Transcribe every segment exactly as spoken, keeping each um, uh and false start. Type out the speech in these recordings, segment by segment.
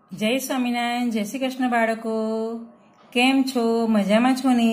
જય સ્વામિનારાયણ. જય શ્રી કૃષ્ણ બાળકો. કેમ છો? મજામાં છો ને?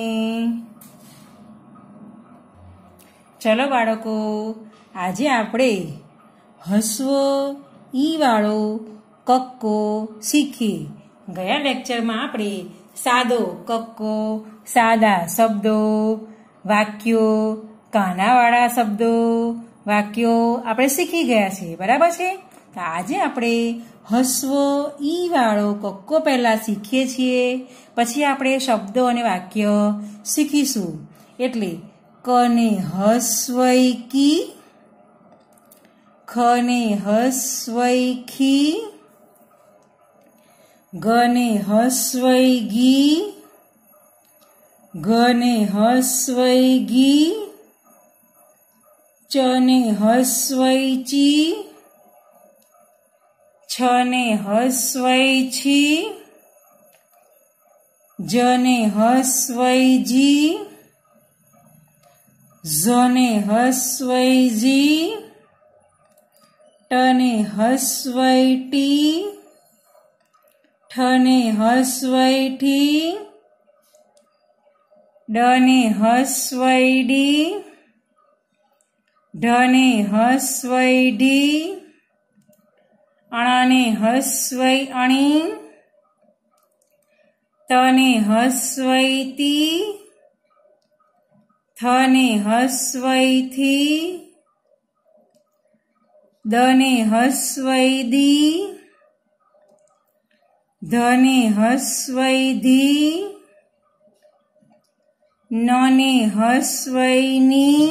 ચલો બાળકો, આજે આપણે હસવો ઈ વાળો કક્કો શીખીએ. ગયા લેક્ચરમાં આપણે સાદો કક્કો, સાદા શબ્દો, વાક્યો, કાનાવાળા શબ્દો, વાક્યો આપણે શીખી ગયા છીએ, બરાબર છે? તો આજે આપણે હસવો ઈ વાળો કક્કો પહેલા શીખીએ છીએ, પછી આપણે શબ્દો અને વાક્ય શીખીશું. એટલે કને હસવૈકી, ખને હસવૈખી, ગને હસવૈગી, ગને હસવૈગી, ચને હસવૈચી, છને હસવૈછી, જને હસવૈજી, ઝને હસવૈજી, ટને હસવૈટી, ઠને હસવૈઠી, ડને હસવૈડી, ઢને હસવૈઢી, અણને હસવૈ અણી, તને હસવૈતી, થને હસવૈથી, દને હસવૈદી, ધને હસવૈધી, નને હસવૈની,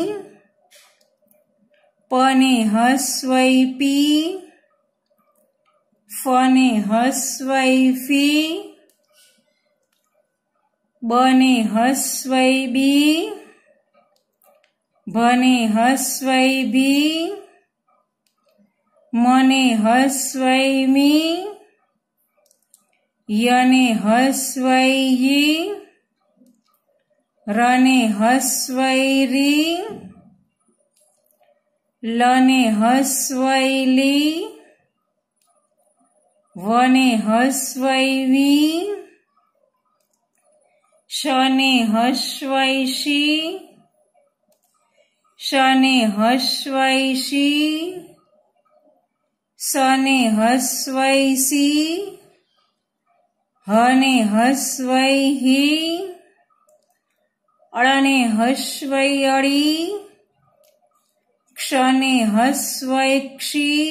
પને હસવૈપી, ફને હસવૈફી, બને હસવૈબી, ભને હસવૈભી, મને હસવૈમી, યને હસવૈયી, રને હસવૈરી, લને હસવૈલી, વને હસવૈવી, શને હસવૈશી, શને હસવૈશી, સને હસવૈસી, હને હસવૈહી, અળને હસવૈઅળી, ક્ષને હસવૈક્ષી,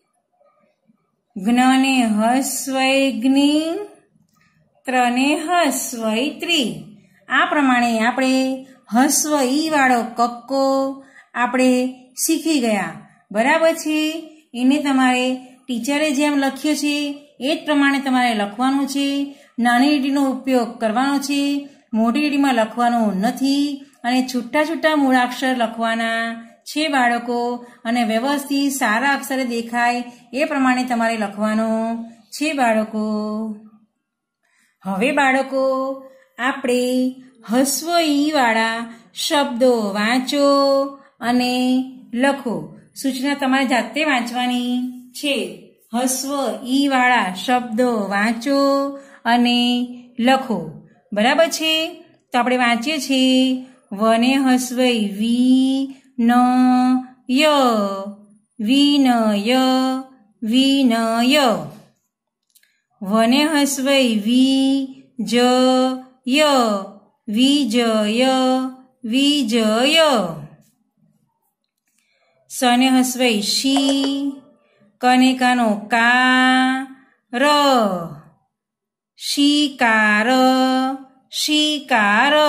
જ્ઞને હસવૈગ્નિ, ત્રને હસવૈત્રી. આ પ્રમાણે આપણે હસવ ઈ વાળો કક્કો આપણે શીખી ગયા, બરાબર છે? એને તમારે ટીચરે જેમ લખ્યો છે એ જ પ્રમાણે તમારે લખવાનું છે. નાની લીટીનો ઉપયોગ કરવાનો છે, મોટી લીટીમાં લખવાનું નથી, અને છૂટા છૂટા મૂળાક્ષર લખવાના છે બાળકો, અને વ્યવસ્થિત સારા અક્ષરે દેખાય એ પ્રમાણે તમારે લખવાનું છે બાળકો. હવે બાળકો, આપણે હસવ ઈ વાળા શબ્દો વાંચો અને લખો. સૂચના તમારે જાતે વાંચવાની છે. હસવ ઈ વાળા શબ્દો વાંચો અને લખો, બરાબર છે? તો આપણે વાંચીએ છીએ. વને હસવૈ વી ન ય, વિનય, વિનય. વને હસવૈ વી જ ય, વિજય, વિજય. સને હસવૈ શી, કને કાનો કા ર, શિકાર, શિકાર.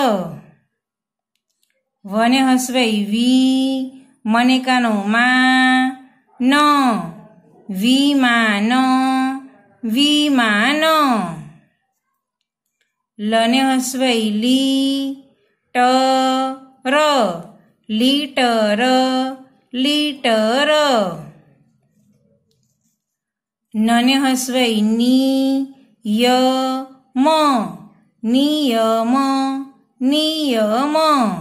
વને હસવૈ વી, મને કાનો મા ન, વિમાન, વિમાન. લને હસવૈ લી, ટ ર, લીટર, લીટર. નને હસવૈ ની, ય મ, નિયમ, નિયમ.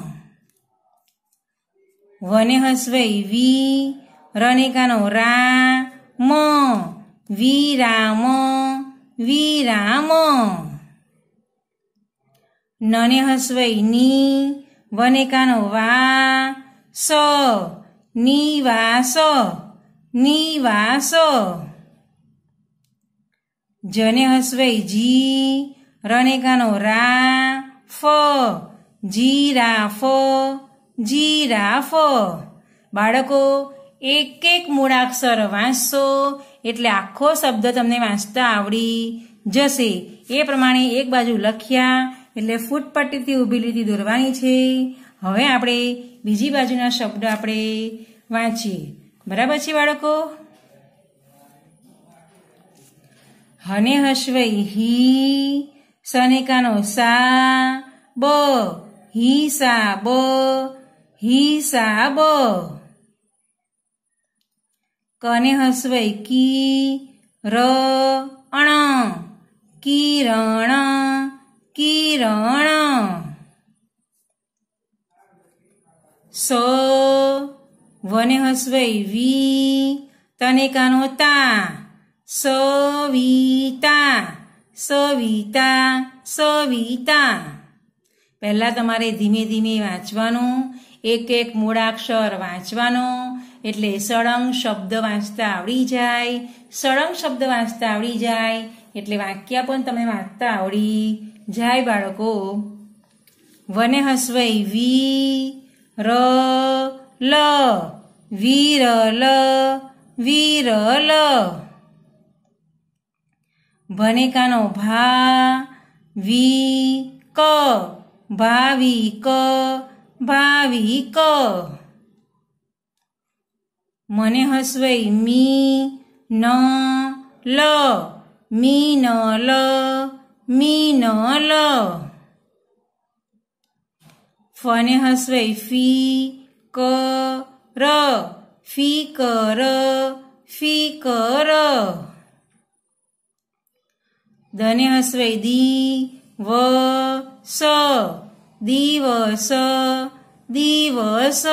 વને હસવૈ વી, રને કાનો રા મ, વિરામ, વિરામ. નને હસવઈ ની, વનેકાનો વા, સ, નિવાસ, નિવાસ. જને હસવઈ જી, રનેકાનો રા, ફ, જીરાફ, જીરાફ. બાળકો એક એક મૂળાક્ષર વાંચશો એટલે આખો શબ્દ તમને વાંચતા આવડી જશે. એ પ્રમાણે એક બાજુ લખ્યા એટલે ફૂટપટ્ટીથી ઊભી લીટી દોરવાની છે. હવે આપણે બીજી બાજુના શબ્દ આપણે વાંચીએ. બરાબર છે બાળકો? હને હસવઈ હી, સનેકાનો સા, બ, હી સા બ, હી સા બ. કને હસવઈ કી, ર, અણ, કિરણ, કિરણ. સ, વને હસવઈ વી, તનેકાનો તા, સવિતા, સવિતા, સવિતા. પહેલા તમારે ધીમે ધીમે વાંચવાનું, એક એક મૂળાક્ષર વાંચવાનો એટલે સળંગ શબ્દ વાંચતા આવડી જાય. સળંગ શબ્દ વાંચતા આવડી જાય એટલે વાક્ય પણ તમે વાંચતા આવડી જાય બાળકો. વને હસવઈ વી, ર, લ, વિરલ, વિરલ. ભનેકાનો ભા, વી, ક, ભાવિક, ભાવિક. મને હસવઈ મી, ન, લ, મીનલ, મીનલ. ફને હસવઈ ફી, ક, ર, ફીકર, ફીકર. દને હસવઈ દી, વ, સ, દિવસ, દિવસ.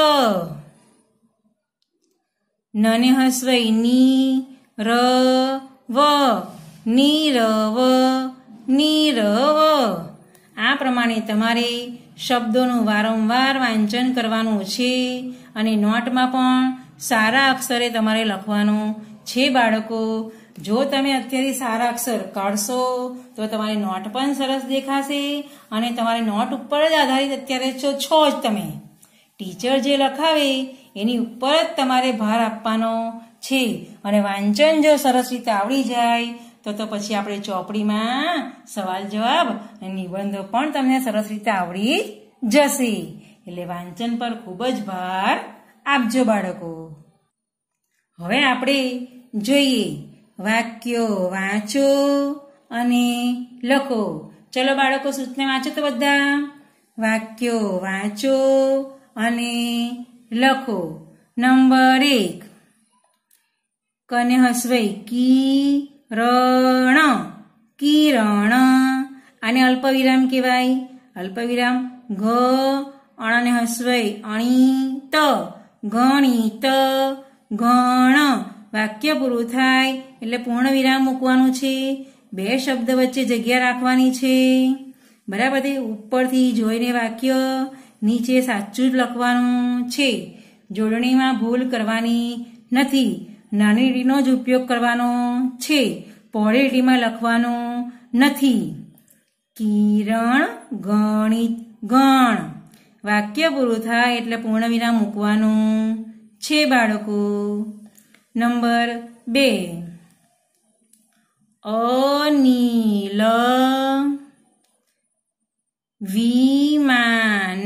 નને હસવઈ ની, ર, વ, નીરવ, નીરવ. આ પ્રમાણે તમારે શબ્દોનું વારંવાર વાંચન કરવાનું છે અને નોટમાં પણ સારા અક્ષરે તમારે લખવાનું છે બાળકો. જો તમે અત્યારે સારા અક્ષર કાઢશો તો તમારી નોટ પણ સરસ દેખાશે અને તમારી નોટ ઉપર જ આધારિત અત્યારે છો છો જ તમે. ટીચર જે લખાવે એની ઉપર જ તમારે ભાર આપવાનો છે અને વાંચન જો સરસ રીતે આવડી જાય તો તો પછી આપણે ચોપડીમાં સવાલ જવાબ અને નિબંધો પણ તમને સરસ રીતે આવડી જશે. એટલે વાંચન પર ખૂબ જ ભાર આપજો બાળકો. હવે આપણે જોઈએ વાક્યો વાંચો અને લખો. ચલો બાળકો સૂચના વાંચો તો બધા. વાક્યો વાંચો અને લખો. નંબર એક, કને હસવઈ કી, રણ, કિરણ. આને અલ્પવિરામ કહેવાય. અલ્પવિરામ ઘ, અણને હસવઈ અણી, ત, ગણિત, ગણ. વાક્ય પૂરું થાય એટલે પૂર્ણ વિરામ મૂકવાનું છે. બે શબ્દ વચ્ચે જગ્યા રાખવાની છે. બરાબર? ઉપરથી જોઈને વાક્ય, નીચે સાચું જ લખવાનું છે. જોડણીમાં ભૂલ કરવાની નથી. નાની લીટીનો જ ઉપયોગ કરવાનો છે. પહોળી લીટીમાં લખવાનું નથી. કિરણ, ગણિત, ગણ. વાક્ય પૂરું થાય એટલે પૂર્ણ વિરામ મૂકવાનું છે બાળકો. નંબર બે, અનિલ, વિમાન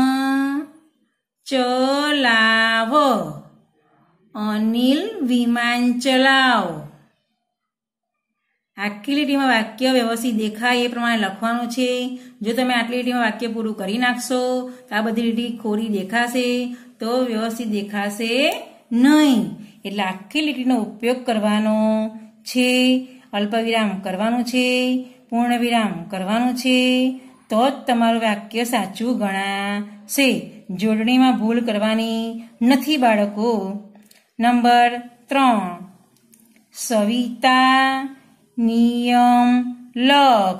ચલાવ. અનિલ વિમાન ચલાવ. આખી લીટીમાં વાક્ય વ્યવસ્થિત દેખાય એ પ્રમાણે લખવાનું છે. જો તમે આટલી લીટીમાં વાક્ય પૂરું કરી નાખશો તો આ બધી લીટી ખોરી દેખાશે તો વ્યવસ્થિત દેખાશે નહીં. એટલે આખી લીટીનો ઉપયોગ કરવાનો છે. અલ્પવિરામ કરવાનું છે. પૂર્ણ વિરામ કરવાનું છે. તો જ તમારું વાક્ય સાચું ગણાશે. જોડણીમાં ભૂલ કરવાની નથી બાળકો. નંબર ત્રણ, સવિતા નિયમ લખ.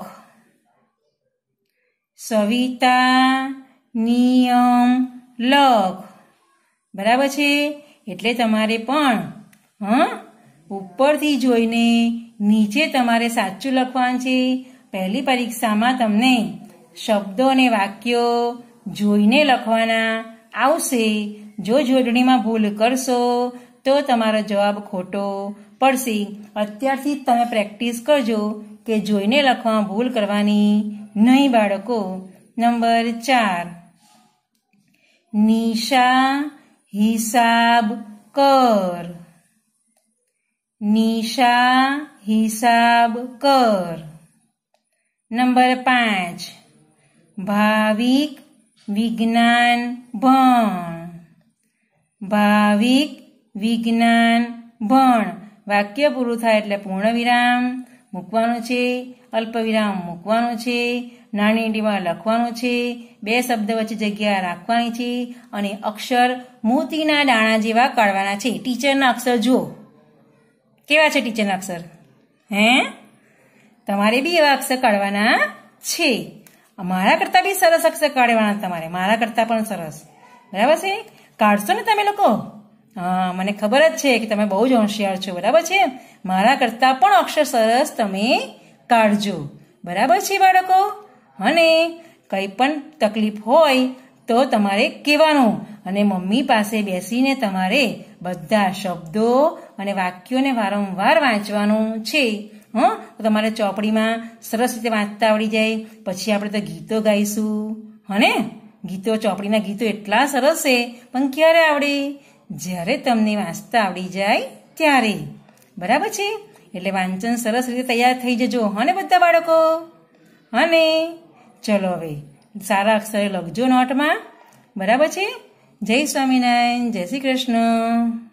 સવિતા નિયમ લખ. બરાબર છે. એટલે તમારે પણ હા ઉપરથી જોઈને નીચે તમારે સાચું લખવાનું છે. પહેલી પરીક્ષામાં તમને શબ્દો અને વાક્યો જોઈને લખવાના આવશે. જો જોડણીમાં ભૂલ કરશો તો તમારો જવાબ ખોટો પડશે. અત્યારથી જ તમે પ્રેક્ટિસ કરજો કે જોઈને લખવામાં ભૂલ કરવાની નહીં બાળકો. નંબર ચાર, નિશા હિસાબ કર. નિશા હિસાબ કર. નંબર પાંચ, ભાવિક વિજ્ઞાન ભણ. ભાવિક વિજ્ઞાન ભણ. વાક્ય પૂરું થાય એટલે પૂર્ણ વિરામ મૂકવાનું છે, અલ્પ વિરામ મૂકવાનું છે, નાની લીટીમાં લખવાનું છે, બે શબ્દ વચ્ચે જગ્યા રાખવાની છે અને અક્ષર મોતીના દાણા જેવા કાઢવાના છે. ટીચરના અક્ષર જુઓ કેવા છે. ટીચરના અક્ષર હે તમારે બી એવા અક્ષર કાઢવાના છે. મારા કરતાં બી સરસ અક્ષર કાઢવાના તમારે, મારા કરતાં પણ સરસ. બરાબર છે. કાઢશો ને તમે લોકો? હા, મને ખબર જ છે કે તમે બહુ જ હોશિયાર છો. બરાબર છે. મારા કરતાં પણ અક્ષર સરસ તમે કાઢજો. બરાબર છે બાળકો? અને કંઈ પણ તકલીફ હોય તો તમારે કહેવાનું અને મમ્મી પાસે બેસીને તમારે બધા શબ્દો અને વાક્યોને વારંવાર વાંચવાનું છે. હં તો તમારે ચોપડીમાં સરસ રીતે વાંચતા આવડી જાય. પછી આપણે તો ગીતો ગાઈશું. હને ગીતો, ચોપડીના ગીતો એટલા સરસ છે, પણ ક્યારે આવડે? જ્યારે તમને વાંચતા આવડી જાય ત્યારે. બરાબર છે. એટલે વાંચન સરસ રીતે તૈયાર થઈ જજો. હને બધા બાળકો? હને ચલો હવે સારા અક્ષરે લખજો નોટમાં. બરાબર છે. જય સ્વામિનારાયણ. જય શ્રી કૃષ્ણ.